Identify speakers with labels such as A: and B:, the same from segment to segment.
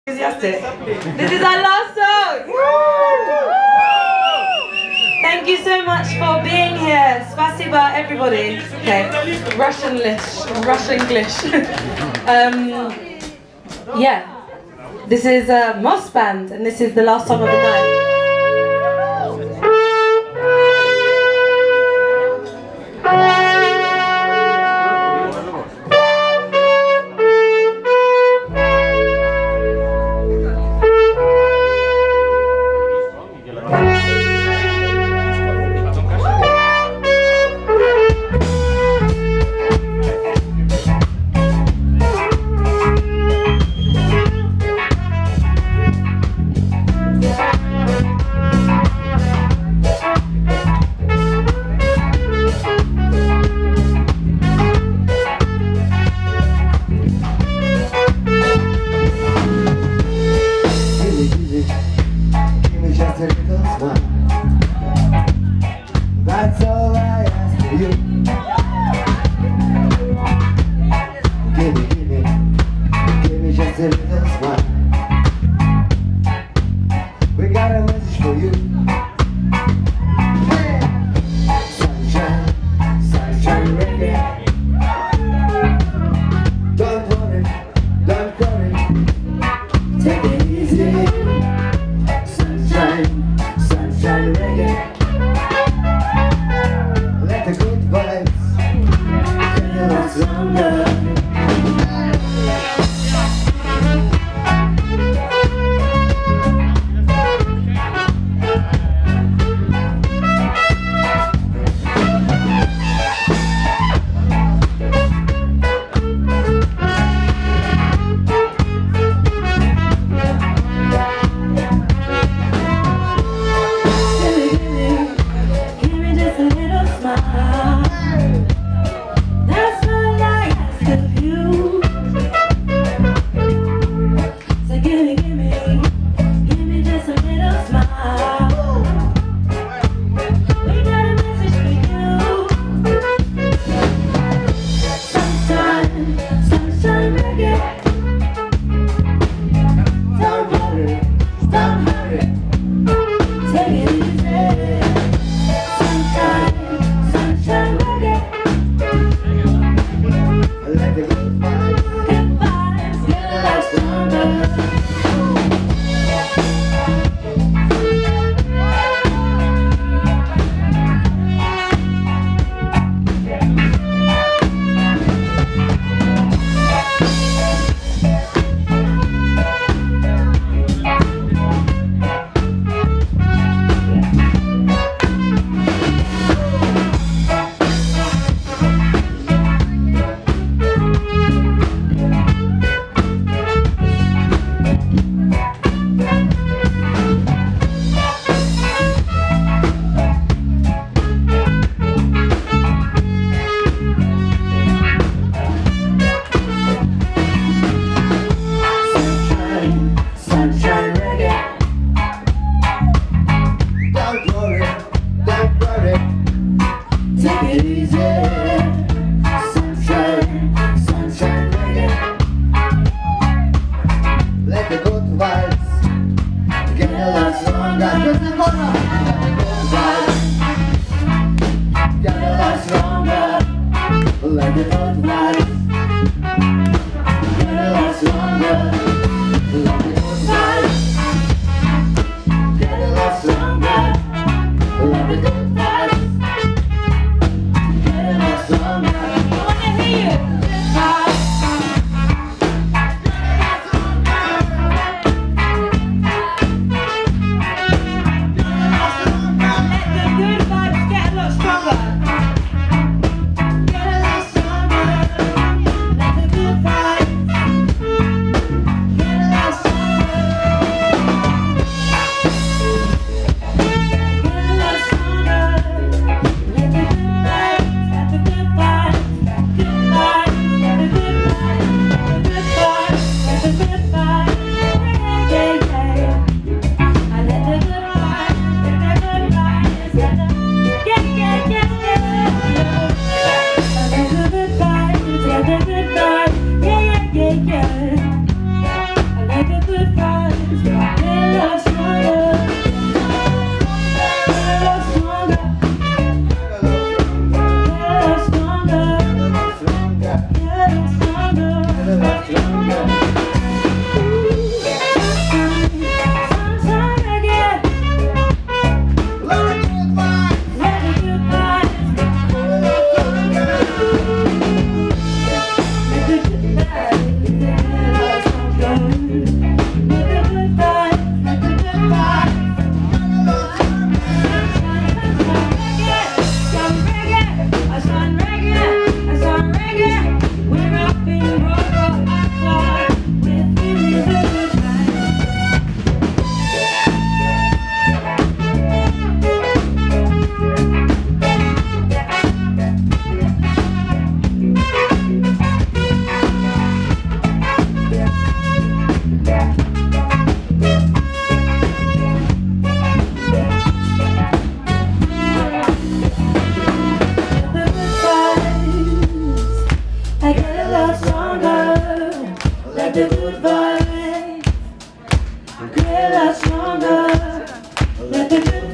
A: Enthusiastic. This is our last song. Thank you so much for being here. Spasiba, everybody. Okay, Russian English. Yeah, this is Mostband, and this is the last song of the night.
B: That's all I ask for you. Give me just a little smile. We got a message for you. Sunshine, sunshine reggae. Don't worry, don't worry. Take it easy. Sunshine, sunshine reggae. Let the good vibes carry us longer.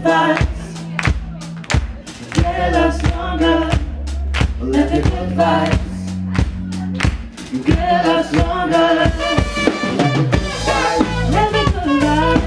A: vibes. Get love stronger. Let the good vibes. Get love stronger. Let the good vibes.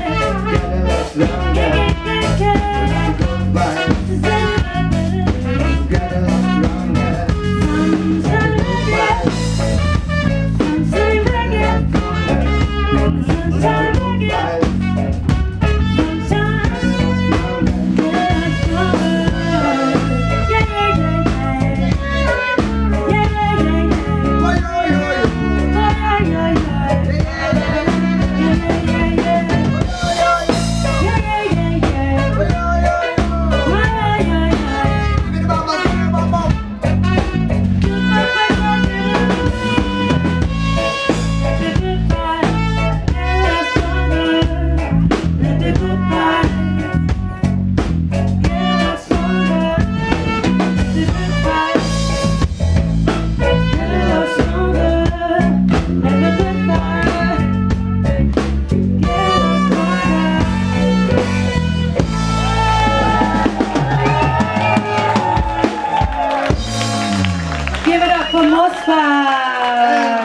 A: Give it up for Mostband!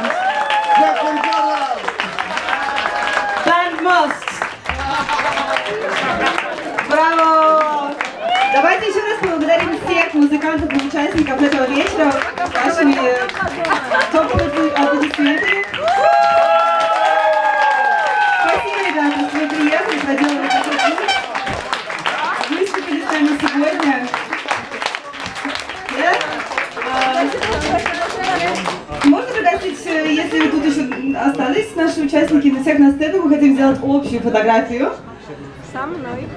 A: Band Most! Браво! Давайте еще раз поблагодарим всех музыкантов и участников этого вечера вашими топовыми аплодисментами. Спасибо, ребята, что вы приехали, проделали такой путь. Выступили с нами сегодня. Можно пригласить, если тут еще остались наши участники, на всех на сцену, мы хотим сделать общую фотографию.
C: Со мной.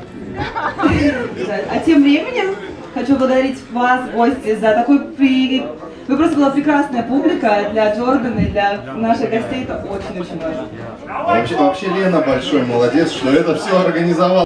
A: А тем временем хочу благодарить вас, гости, за такой Вы просто была прекрасная публика для Джордана и для наших гостей, это очень-очень важно.
D: Вообще Лена большой молодец, что это все организовала.